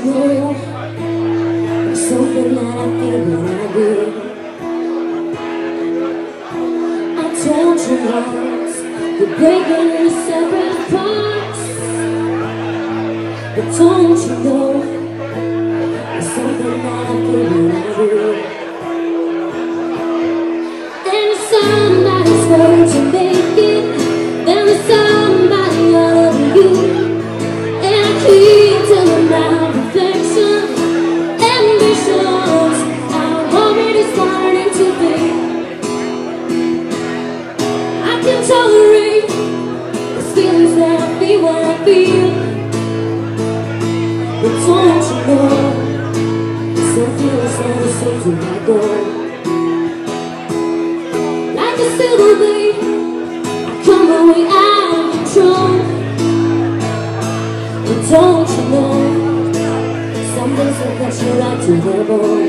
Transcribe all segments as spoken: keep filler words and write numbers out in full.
know there's something that I feel when I do. I told you once we're breaking into separate parts, but don't you know there's something that I feel when I do. And if somebody's going to make it, then there's somebody other than you. And I keep telling my reflection, ambitions I'm already starting to fade. I can tolerate the feelings that I feel when I feel, but don't you know some feelings never seem to let go. Like a silver blade, I come my way out of control. But don't you know some days will cut you right to the bone.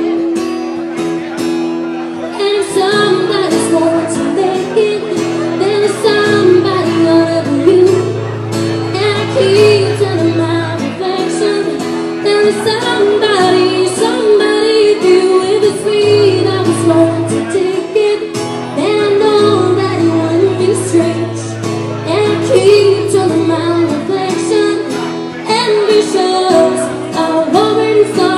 And if somebody's going to make it, then there's somebody other than you. And I keep telling my reflection, there is somebody, somebody if you. If it's me that was wrong to take it, then I know that it wouldn't be strange. And I keep telling my reflection, ambitions I've already started.